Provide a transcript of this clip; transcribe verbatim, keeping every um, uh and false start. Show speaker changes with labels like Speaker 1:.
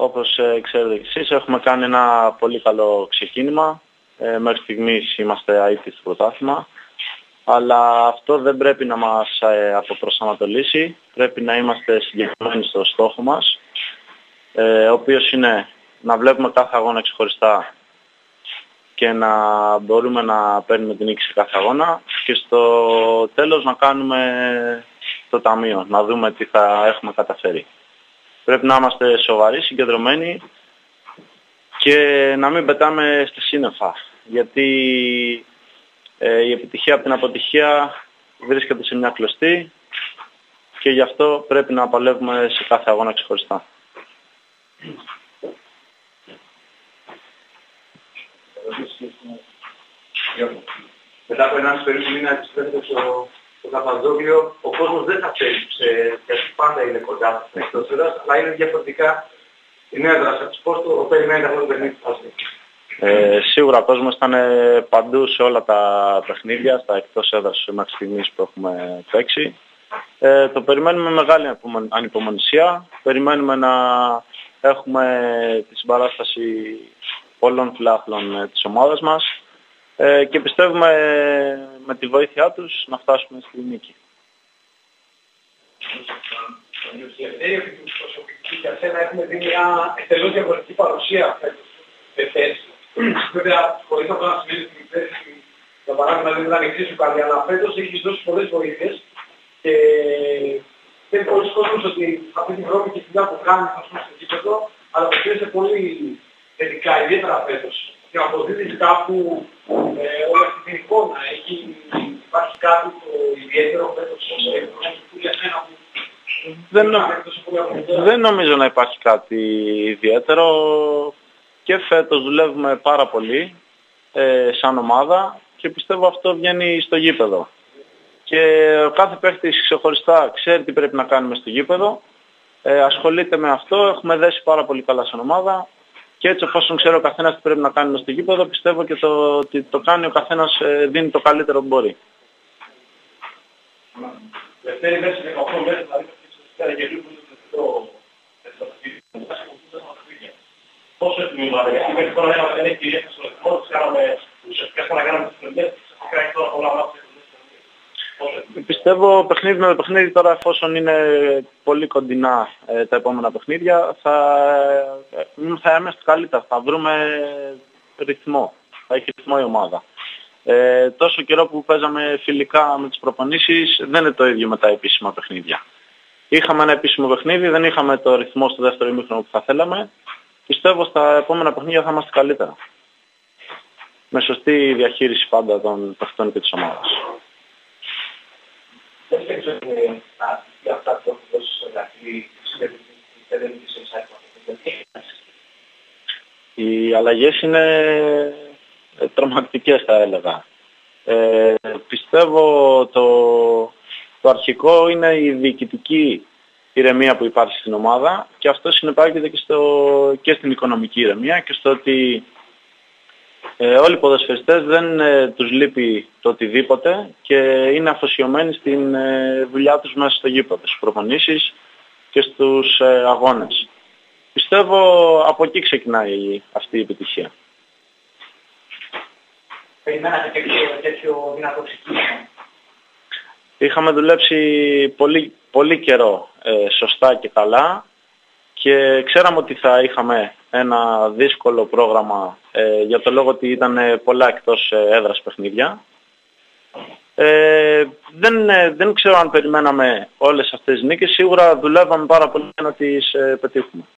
Speaker 1: Όπως ε, ξέρετε κι εσείς, έχουμε κάνει ένα πολύ καλό ξεκίνημα. Ε, μέχρι στιγμής είμαστε αίτητοι στο πρωτάθλημα. Αλλά αυτό δεν πρέπει να μας ε, αποπροσανατολίσει. Πρέπει να είμαστε συγκεκριμένοι στο στόχο μας, ε, ο οποίος είναι να βλέπουμε κάθε αγώνα ξεχωριστά και να μπορούμε να παίρνουμε την νίκη σε κάθε αγώνα και στο τέλος να κάνουμε το ταμείο, να δούμε τι θα έχουμε καταφέρει. Πρέπει να είμαστε σοβαροί, συγκεντρωμένοι και να μην πετάμε στη σύννεφα, γιατί ε, η επιτυχία από την αποτυχία βρίσκεται σε μια κλωστή και γι' αυτό πρέπει να παλεύουμε σε κάθε αγώνα ξεχωριστά.
Speaker 2: Μετά από ενάμιση περίπου μήνα επιστρέφεται στο, στο Καπαδόκιο, ο κόσμος δεν θα πέσει, γιατί πάντα είναι κοντά στην εκτός έδρας, αλλά είναι διαφορετικά η νέα δράση. Πώς το περιμένετε αυτό το παιχνίδι που
Speaker 1: ε, Σίγουρα ο κόσμος ήταν παντού σε όλα τα παιχνίδια, στα εκτός έδρας μέχρι στιγμής που έχουμε παίξει. Ε, το περιμένουμε με μεγάλη ανυπομονησία. Περιμένουμε να έχουμε τη συμπαράσταση πολλών φιλάθλων της ομάδας μας ε, και πιστεύουμε ε, με τη βοήθειά τους να φτάσουμε στη νίκη.
Speaker 2: Για σένα έχουμε δει μια εντελώς διαφορετική παρουσία φέτος. Βέβαια, χωρίς αυτό να σημαίνει την θέση, για παράδειγμα, δεν ήταν εξίσου καλή, αλλά φέτος έχεις δώσει πολλές βοήθειες και θέλει πολλοί κόσμος ότι αυτή την βρώμη και τη δουλειά που κάνεις στο γήπεδο, αλλά το ξέρεις πολύ θετικά, ιδιαίτερα φέτος. Και αποδίδεις κάπου ε, όλη αυτή την εικόνα. Έχει, υπάρχει κάτι το ιδιαίτερο φέτος που για σένα που
Speaker 1: δεν, νο... δεν νομίζω να υπάρχει κάτι ιδιαίτερο. Και φέτος δουλεύουμε πάρα πολύ ε, σαν ομάδα και πιστεύω αυτό βγαίνει στο γήπεδο. Και ο κάθε παίχτης ξεχωριστά ξέρει τι πρέπει να κάνουμε στο γήπεδο. Ε, ασχολείται με αυτό, έχουμε δέσει πάρα πολύ καλά σαν ομάδα. Και έτσι εφόσον ξέρει ο καθένας τι πρέπει να κάνουμε στο γήπεδο, πιστεύω και το ότι το κάνει ο καθένας ε, δίνει το καλύτερο που μπορεί.
Speaker 2: Δεύτερη μέση δεκαοκτώ μέρες, δηλαδή και λίγο το πόσο έτοιμη ομάδα, γιατί μέχρι τώρα δεν έχει κυρίες στο ρυθμό, τις κάναμε ουσιαστικά σαν να κάναμε τις πλευρές, σας κάνει τώρα πολλά μάτια.
Speaker 1: Πιστεύω παιχνίδι με παιχνίδι τώρα, εφόσον είναι πολύ κοντινά ε, τα επόμενα παιχνίδια, θα, ε, θα είμαστε καλύτερα, θα βρούμε ρυθμό, θα έχει ρυθμό η ομάδα. Ε, τόσο καιρό που παίζαμε φιλικά με τις προπονήσεις δεν είναι το ίδιο με τα επίσημα παιχνίδια. Είχαμε ένα επίσημο παιχνίδι, δεν είχαμε το ρυθμό στο δεύτερο ημίχρονο που θα θέλαμε. Πιστεύω στα επόμενα παιχνίδια θα είμαστε καλύτερα. Με σωστή διαχείριση πάντα των παιχτών και της ομάδας. Οι αλλαγές είναι τρομακτικές, θα έλεγα. Ε, πιστεύω το, το αρχικό είναι η διοικητική ηρεμία που υπάρχει στην ομάδα και αυτό συνεπάγεται και, στο, και στην οικονομική ηρεμία και στο ότι ε, όλοι οι ποδοσφαιριστές δεν ε, τους λείπει το οτιδήποτε και είναι αφοσιωμένοι στην ε, δουλειά τους μέσα στο γήπεδο, στις προπονήσεις και στους ε, αγώνες. Πιστεύω από εκεί ξεκινάει αυτή η επιτυχία.
Speaker 2: Περιμένατε τέτοιο, τέτοιο δυνατό ξεκίνημα.
Speaker 1: Είχαμε δουλέψει πολύ, πολύ καιρό ε, σωστά και καλά και ξέραμε ότι θα είχαμε ένα δύσκολο πρόγραμμα ε, για το λόγο ότι ήταν πολλά εκτός έδρας παιχνίδια. Ε, δεν, δεν ξέρω αν περιμέναμε όλες αυτές τις νίκες, σίγουρα δουλεύαμε πάρα πολύ να τις ε, πετύχουμε.